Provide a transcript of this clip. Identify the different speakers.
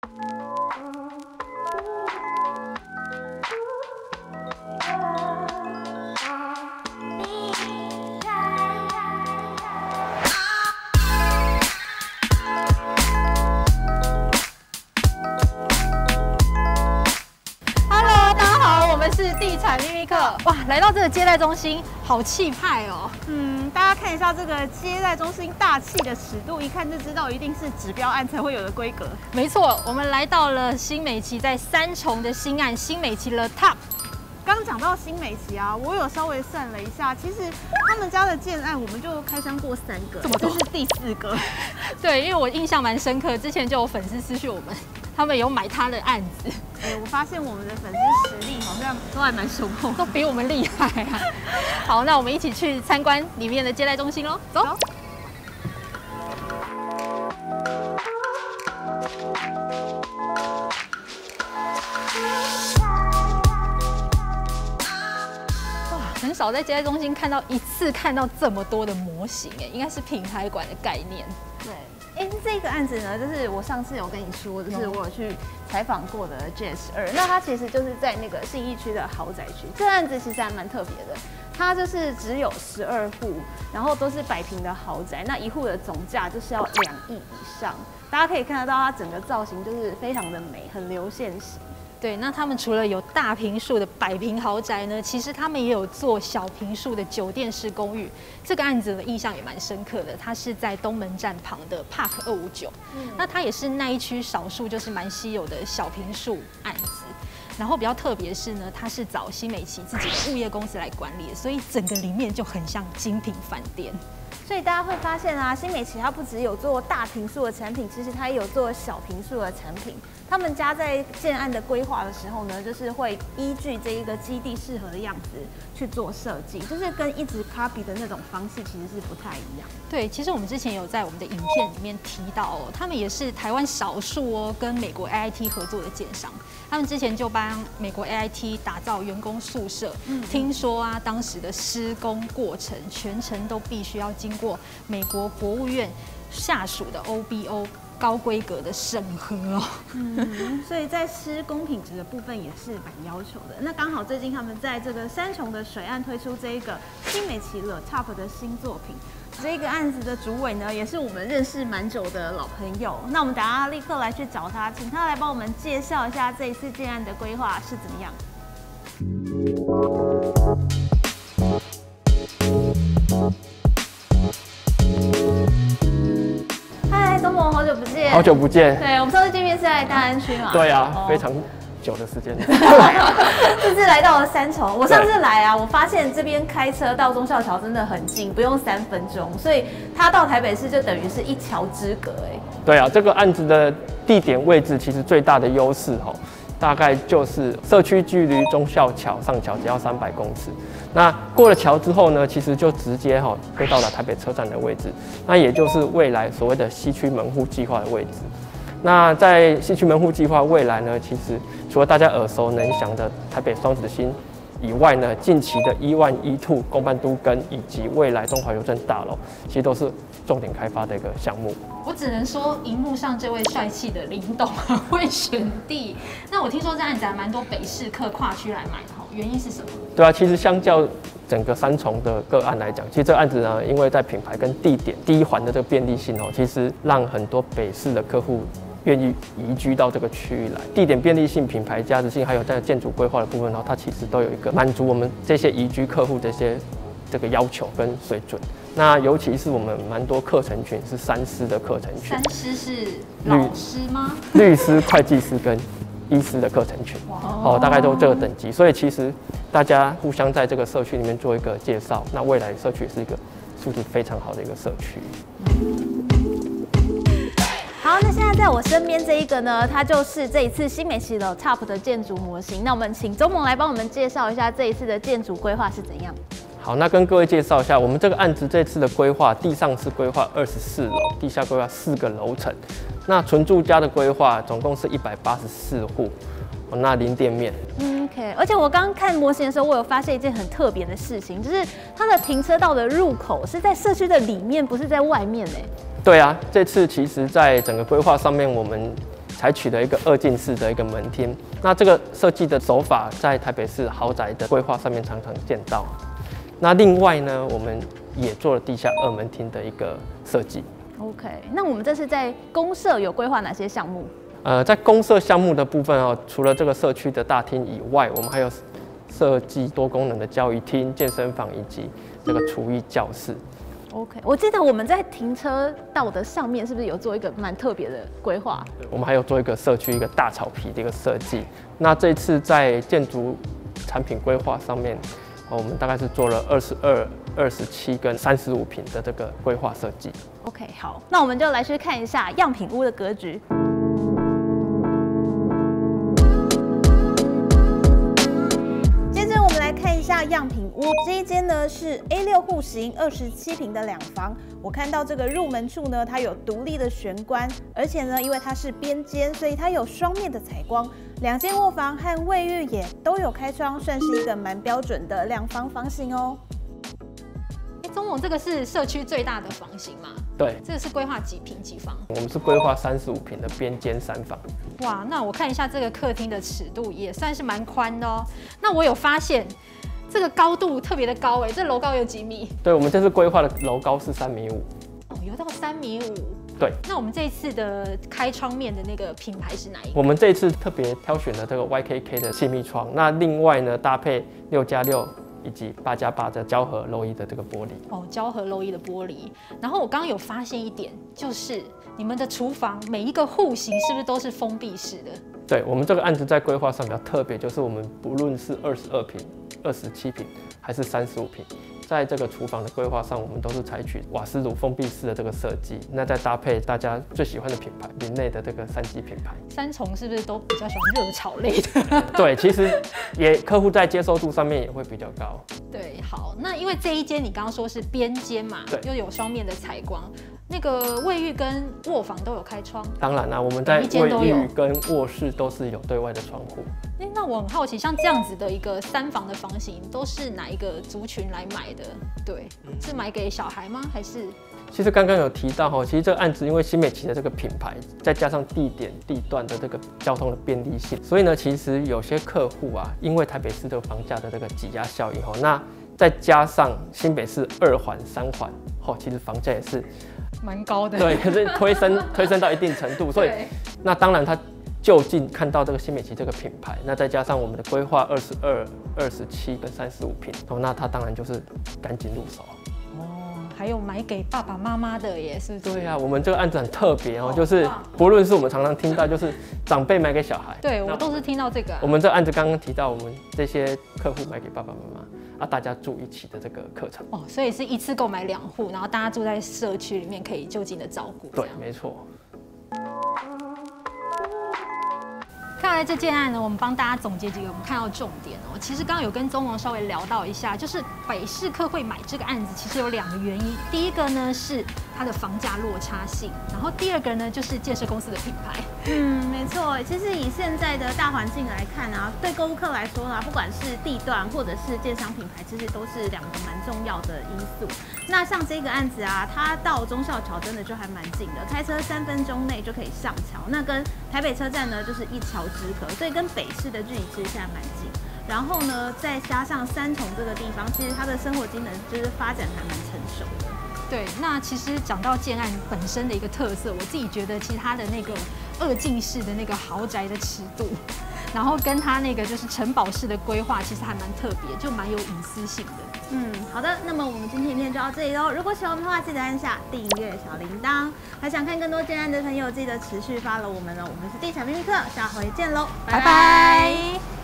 Speaker 1: 是地产秘密课哇！来到这个接待中心，好气派哦。
Speaker 2: 大家看一下这个接待中心大气的尺度，一看就知道一定是指标案才会有的规格。
Speaker 1: 没错，我们来到了新美齐在三重的新案新美齐 The Top。
Speaker 2: 刚讲到新美齐啊，我有稍微算了一下，其实他们家的建案我们就开箱过3个，
Speaker 1: 这么多，
Speaker 2: 这是第4个。
Speaker 1: 对，因为我印象蛮深刻，之前就有粉丝私讯我们，他们有买他的案子。
Speaker 2: 我发现我们的粉丝实力好像都还蛮雄厚，
Speaker 1: 都比我们厉害啊！好，那我们一起去参观里面的接待中心喽，走。很少在接待中心一次看到这么多的模型，应该是品牌馆的概念。
Speaker 2: 对，这个案子呢，就是我上次有跟你说，就是我有去采访过的 JS2，那它其实就是在那个信义区的豪宅区。这个案子其实还蛮特别的，它就是只有12户，然后都是100坪的豪宅，那一户的总价就是要2亿以上。大家可以看得到，它整个造型就是非常的美，很流线型。
Speaker 1: 对，那他们除了有大坪数的100坪豪宅呢，其实他们也有做小坪数的酒店式公寓。这个案子的印象也蛮深刻的，它是在东门站旁的 Park 259，那它也是那一区少数就是蛮稀有的小坪数案子。然后比较特别是呢，它是找新美齐自己的物业公司来管理的，所以整个里面就很像精品饭店。
Speaker 2: 所以大家会发现啊，新美齐它不只有做大坪数的产品，其实它也有做小坪数的产品。他们家在建案的规划的时候呢，就是会依据这一个基地适合的样子去做设计，就是跟一直 copy 的那种方式其实是不太一样。
Speaker 1: 对，其实我们之前有在我们的影片里面提到他们也是台湾少数跟美国 AIT 合作的建商。他们之前就帮美国 AIT 打造员工宿舍，听说啊，当时的施工过程全程都必须要经过美国国务院下属的 OBO。高规格的审核哦，
Speaker 2: 所以在施工品质的部分也是蛮要求的。那刚好最近他们在这个三重的水岸推出这一个新美齐 The Top 的新作品，这个案子的主委呢也是我们认识蛮久的老朋友。那我们等下立刻来去找他，请他来帮我们介绍一下这一次建案的规划是怎么样。周末好久不见，
Speaker 3: 好久不见。
Speaker 2: 对，我们上次见面是在大安区嘛？
Speaker 3: 对啊，非常久的时间。
Speaker 2: 这次来到了三重，我上次来啊，我发现这边开车到忠孝桥真的很近，不用3分钟，所以它到台北市就等于是一桥之隔哎。
Speaker 3: 对啊，这个案子的地点位置其实最大的优势大概就是社区距离忠孝桥上桥只要300公尺。那过了桥之后呢，其实就直接可以到达台北车站的位置，那也就是未来所谓的西区门户计划的位置。那在西区门户计划未来呢，其实除了大家耳熟能详的台北双子星以外呢，近期的112公办都更以及未来中华邮政大楼，其实都是重点开发的一个项目。
Speaker 1: 我只能说，荧幕上这位帅气的林董很会选地。那我听说这案子还蛮多北市客跨区来买的，原因是什么？对
Speaker 3: 啊，其实相较整个三重的个案来讲，其实这个案子呢，因为在品牌跟地点第一环的这个便利性其实让很多北市的客户愿意移居到这个区域来。地点便利性、品牌价值性，还有在建筑规划的部分它其实都有一个满足我们这些移居客户这个要求跟水准。那尤其是我们蛮多课程群是3师的课程群。
Speaker 1: 3师是老师吗？
Speaker 3: 律师、会计师跟医师的课程群，大概都这个等级。所以其实大家互相在这个社区里面做一个介绍，那未来社区也是一个素质非常好的一个社区。
Speaker 2: 好，那现在在我身边这一个呢，它就是这一次新美齐 The Top 的建筑模型。那我们请周萌来帮我们介绍一下这一次的建筑规划是怎样。
Speaker 3: 好，那跟各位介绍一下，我们这个案子这次的规划，地上是规划24楼，地下规划4个楼层。那纯住家的规划总共是184户，那零店面。
Speaker 2: OK， 而且我刚刚看模型的时候，我有发现一件很特别的事情，就是它的停车道的入口是在社区的里面，不是在外面哎。
Speaker 3: 对啊，这次其实在整个规划上面，我们采取了一个2进式的一个门厅。那这个设计的手法在台北市豪宅的规划上面常常见到。那另外呢，我们也做了地下2门厅的一个设计。
Speaker 2: OK， 那我们这次在公社有规划哪些项目？
Speaker 3: 在公社项目的部分哦，除了这个社区的大厅以外，我们还有设计多功能的教育厅、健身房以及这个厨艺教室。
Speaker 2: OK， 我记得我们在停车道的上面是不是有做一个蛮特别的规划？
Speaker 3: 我们还有做一个社区一个大草皮的一个设计。那这次在建筑产品规划上面，我们大概是做了22、27跟35坪的这个规划设计。
Speaker 2: OK， 好，那我们就来去看一下样品屋的格局。
Speaker 4: 样品屋这一间呢是 A6 户型27坪的2房，我看到这个入门处呢，它有独立的玄关，而且呢，因为它是边间，所以它有双面的采光，2间卧房和卫浴也都有开窗，算是一个蛮标准的2房房型哦。
Speaker 1: 钟总，这个是社区最大的房型吗？
Speaker 3: 对，
Speaker 1: 这个是规划几坪几房？
Speaker 3: 我们是规划35坪的边间3房。
Speaker 1: 哇，那我看一下这个客厅的尺度也算是蛮宽的哦。那我有发现。这个高度特别的高哎，这楼高有几米？
Speaker 3: 对，我们这次规划的楼高是3.5米。
Speaker 1: 哦，有到3.5米。
Speaker 3: 对。
Speaker 1: 那我们这一次的开窗面的那个品牌是哪一个？
Speaker 3: 我们这一次特别挑选了这个 YKK 的气密窗，那另外呢搭配6+6以及8+8的胶合漏液的这个玻璃。
Speaker 1: 哦，胶合漏液的玻璃。然后我刚刚有发现一点，就是你们的厨房每一个户型是不是都是封闭式的？
Speaker 3: 对，我们这个案子在规划上比较特别，就是我们不论是22坪、27坪还是35坪，在这个厨房的规划上，我们都是采取瓦斯炉封闭式的这个设计。那再搭配大家最喜欢的品牌林内的这个3级品牌。
Speaker 1: 三重是不是都比较喜欢热炒类的？
Speaker 3: 对，其实客户在接受度上面也会比较高。
Speaker 1: 对，好，那因为这一间你刚刚说是边间嘛，又有双面的采光。那个卫浴跟卧房都有开窗，
Speaker 3: 当然啦，我们在卫浴跟卧室都是有对外的窗户。
Speaker 1: 那我很好奇，像这样子的一个3房的房型，都是哪一个族群来买的？对，是买给小孩吗？还是？
Speaker 3: 其实刚刚有提到其实这个案子因为新美齐的这个品牌，再加上地点地段的这个交通的便利性，所以呢，其实有些客户啊，因为台北市这个房价的这个挤压效应那再加上新北市2环、3环其实房价也是。
Speaker 1: 蛮高的，
Speaker 3: 对，可是推升到一定程度，所以那当然他就近看到这个新美齐这个品牌，那再加上我们的规划22、27跟35坪，那他当然就是赶紧入手。
Speaker 1: 还有买给爸爸妈妈的耶，是不是？
Speaker 3: 对啊，我们这个案子很特别就是不论是我们常常听到，就是长辈买给小孩，
Speaker 1: 对我都是听到这个。
Speaker 3: 我们这个案子刚刚提到，我们这些客户买给爸爸妈妈大家住一起的这个课程
Speaker 1: 所以是一次购买2户，然后大家住在社区里面可以就近的照顾。
Speaker 3: 对，没错。
Speaker 1: 看来这件案呢，我们帮大家总结几个我们看到的重点其实刚刚有跟宗龙稍微聊到一下，就是北市客会买这个案子，其实有2个原因。第一个呢是它的房价落差性，然后第2个呢就是建设公司的品牌。
Speaker 4: 没错。其实以现在的大环境来看啊，对购物客来说呢，不管是地段或者是建商品牌，其实都是2个蛮重要的因素。那像这个案子啊，它到忠孝桥真的就还蛮近的，开车3分钟内就可以上桥。那跟台北车站呢就是一桥之隔，所以跟北市的距离其实现在蛮近。然后呢，再加上3重这个地方，其实它的生活机能就是发展还蛮成熟的。
Speaker 1: 对，那其实讲到建案本身的一个特色，我自己觉得其实它的那个2进式的那个豪宅的尺度，然后跟它那个就是城堡式的规划，其实还蛮特别，就蛮有隐私性的。
Speaker 4: 好的，那么我们今天影片就到这里喽。如果喜欢我们的话，记得按下订阅小铃铛。还想看更多建案的朋友，记得持续follow我们哦。我们是地产秘密客，下回见喽，拜拜。